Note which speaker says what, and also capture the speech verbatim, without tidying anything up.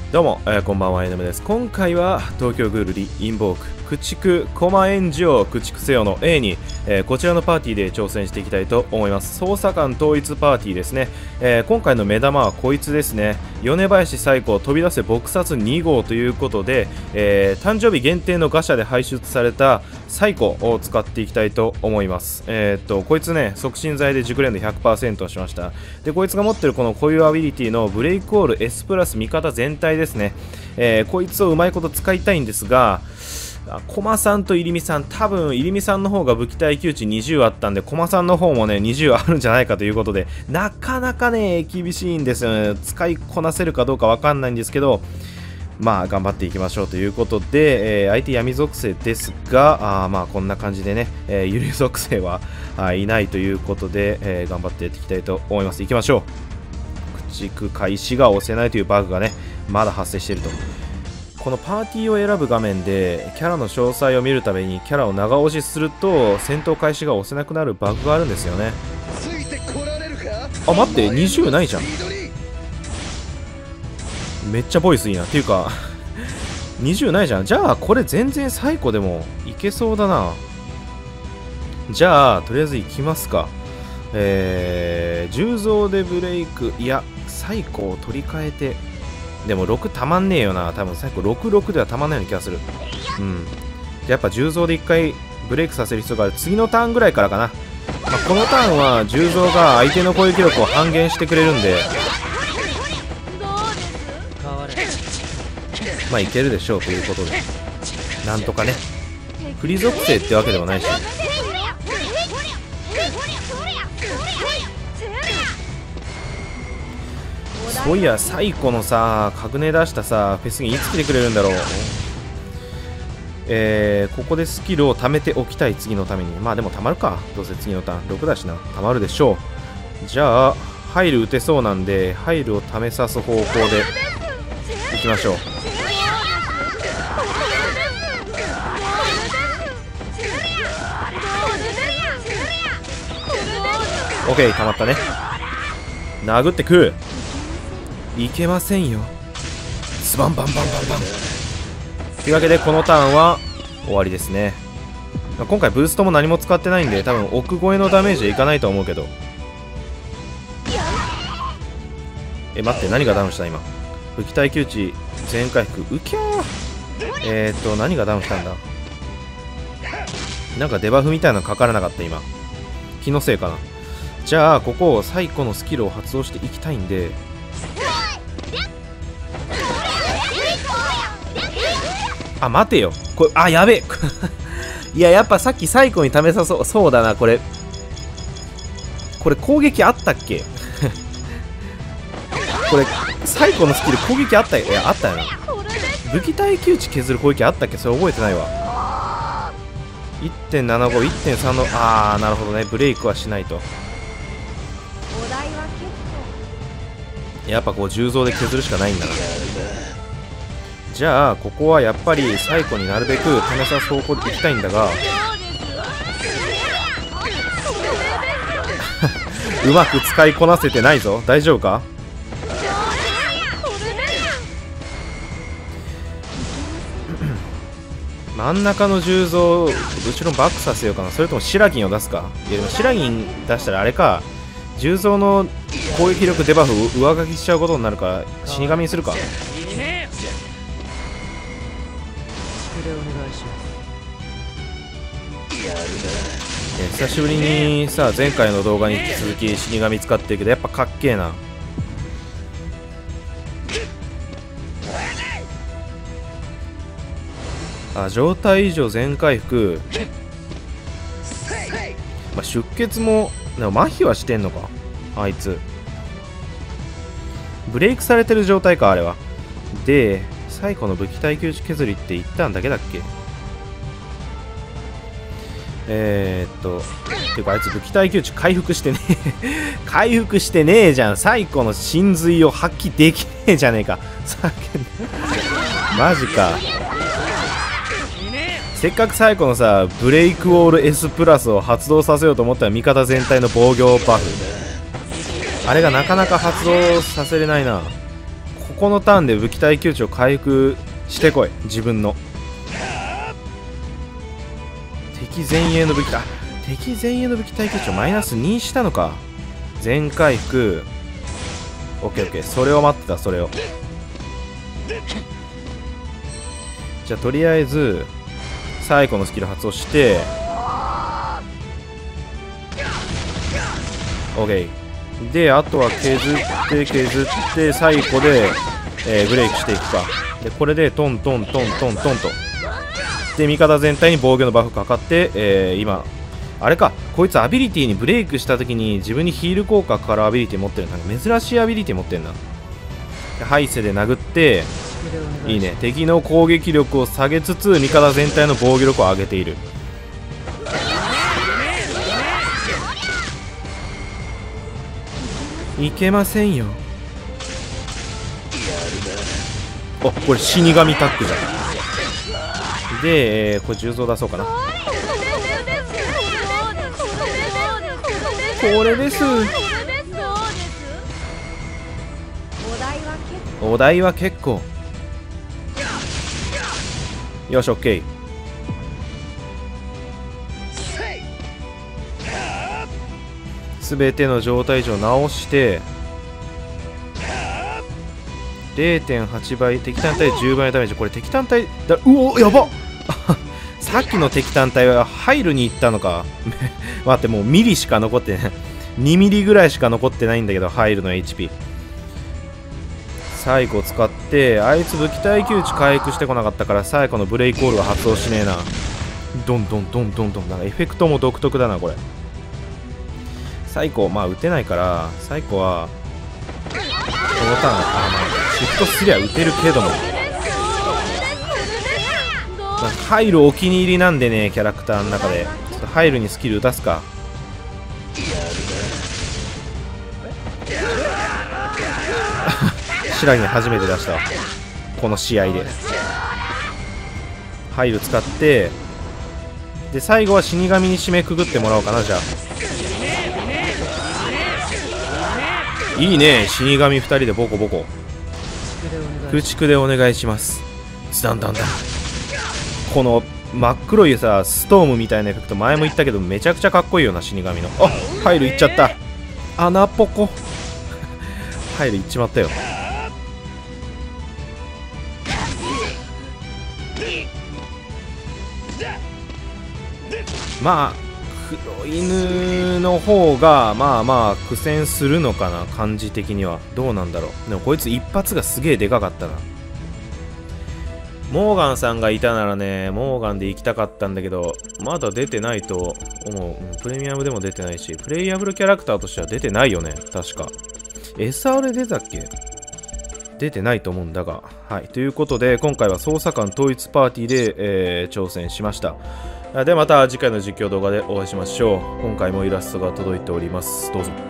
Speaker 1: どうも、えー、こんばんは、エヌエムです。今回は東京グールリインボーク駆逐コマエンジを駆逐せよの A に、えー、こちらのパーティーで挑戦していきたいと思います。捜査官統一パーティーですね。えー、今回の目玉はこいつですね。米林最高飛び出せ撲殺に号ということで、えー、誕生日限定のガシャで排出された最高を使っていきたいと思います。えー、っとこいつね、促進剤で熟練度 ひゃくパーセント しました。でこいつが持ってるこの固有アビリティのブレイクオール S プラス味方全体ですね。えー、こいつをうまいこと使いたいんですが、駒さんと入見さん、多分入見さんの方が武器耐久値にじゅうあったんで、駒さんの方もねにじゅうあるんじゃないかということで、なかなかね厳しいんですよね。使いこなせるかどうかわかんないんですけど、まあ頑張っていきましょうということで、えー、相手闇属性ですが、あまあこんな感じでね、えー、ゆり属性はあいないということで、えー、頑張ってやっていきたいと思います。いきましょう。駆逐開始が押せないというバグがねまだ発生していると。このパーティーを選ぶ画面でキャラの詳細を見るためにキャラを長押しすると戦闘開始が押せなくなるバグがあるんですよね。あ、待って、にじゅうないじゃん。めっちゃボイスいいな。っていうかにじゅうないじゃん。じゃあこれ全然最古でもいけそうだな。じゃあとりあえずいきますか。えー、重蔵でブレイク、いや最古を取り替えて、でもろくたまんねえよな。多分最後ろくろくではたまんないような気がする。うん。やっぱ重蔵でいっかいブレイクさせる必要がある。次のターンぐらいからかな。まあ、このターンは重蔵が相手の攻撃力を半減してくれるんで、まあいけるでしょうということで、なんとかね。フリ属性ってわけでもないし。そういや、最古のさ、カグネ出したさ、フェスにいつ来てくれるんだろう。えー、ここでスキルを貯めておきたい、次のために。まあでも貯まるか。どうせ次のターン。ろくだしな。貯まるでしょう。じゃあ、ハイル打てそうなんで、ハイルを貯めさす方向でいきましょう。オッケー、溜まったね。殴ってく。いけませんよ。スバンバンバンバンバン。というわけでこのターンは終わりですね。今回ブーストも何も使ってないんで、多分奥越えのダメージはいかないと思うけど。え、待って、何がダウンした今。武器耐久値全回復。うきゃー。えーっと何がダウンしたんだ。なんかデバフみたいなのかからなかった今。気のせいかな。じゃあここを最古のスキルを発動していきたいんで、あ、待てよ。これ、あ、やべえ。いや、やっぱさっき最古に試さそう。そうだな、これ。これ攻撃あったっけこれ、最古のスキル攻撃あったよ。いや、あったよな。武器耐久値削る攻撃あったっけ。それ覚えてないわ。いってんななご、いってんさん の、あー、なるほどね。ブレイクはしないと。やっぱこう、重蔵で削るしかないんだな。じゃあここはやっぱり最古になるべく試さす方向でいきたいんだがうまく使いこなせてないぞ。大丈夫か。真ん中の重蔵後ろバックさせようかな。それともシラギンを出すか。いやでもシラギン出したらあれか、重蔵の攻撃力デバフ上書きしちゃうことになるから死神にするか。久しぶりにさ、前回の動画に引き続き死神使ってるけどやっぱかっけえな。あ、状態以上全回復、まあ、出血もでも麻痺はしてんのかあいつ。ブレイクされてる状態かあれは。で最古の武器耐久値削りって言ったんだけだっけ。えー、っとていうかあいつ武器耐久値回復してね回復してねえじゃん。最古の神髄を発揮できねえじゃねえかマジか。せっかく最古のさブレイクウォール S プラスを発動させようと思ったら味方全体の防御バフ、あれがなかなか発動させれないな。ここのターンで武器耐久値を回復してこい。自分の敵前衛の武器だ。敵前衛の武器耐久値をマイナスにしたのか。全回復。オッケーオッケー。それを待ってた。それをじゃあとりあえず最後のスキル発動して OK で、あとは削って削って最後で、えー、ブレイクしていくか。でこれでトントントントントンとで味方全体に防御のバフかかって、えー、今あれか、こいつアビリティにブレイクした時に自分にヒール効果かかるアビリティ持ってる。なんか珍しいアビリティ持ってるな。ハイセで殴っていいね。敵の攻撃力を下げつつ味方全体の防御力を上げている。いけませんよ。あ、これ死神タックじゃん。で、えー、これ重装出そうかな。これです。お題は結構。よし、オッケー。すべての状態値を直して れいてんはち 倍、敵単体じゅうばいのダメージ。これ敵単体だ。うお、やばっさっきの敵単体は入るに行ったのか待って、もうミリしか残ってないにミリぐらいしか残ってないんだけど、入るの エイチピー 最後使って、あいつ武器耐久値回復してこなかったから最後のブレイクオールは発動しねえな。ドンドンドンドンドン。なんかエフェクトも独特だなこれ。最後まあ打てないから最後はこのターン、あ、まあシフトすりゃ打てるけども、まあ、ハイルお気に入りなんでね、キャラクターの中でちょっとハイルにスキル打たすか。白木初めて出したわこの試合で。ハイル使ってで最後は死神に締めくぐってもらおうかな。じゃあいいね、死神ふたりでボコボコ。駆逐でお願いします。だんだんだん。この真っ黒いさストームみたいなエフェクト前も言ったけどめちゃくちゃかっこいいよな。死神のあハイルいっちゃった。穴ポコハイルいっちまったよ。まあ黒犬の方がまあまあ苦戦するのかな、感じ的には。どうなんだろう。でもこいつ一発がすげえでかかったな。モーガンさんがいたならね、モーガンで行きたかったんだけど、まだ出てないと思う。プレミアムでも出てないし、プレイヤブルキャラクターとしては出てないよね、確か。エスアール 出たっけ？出てないと思うんだが。はい。ということで、今回は捜査官統一パーティーで、えー、挑戦しました。ではまた次回の実況動画でお会いしましょう。今回もイラストが届いております。どうぞ。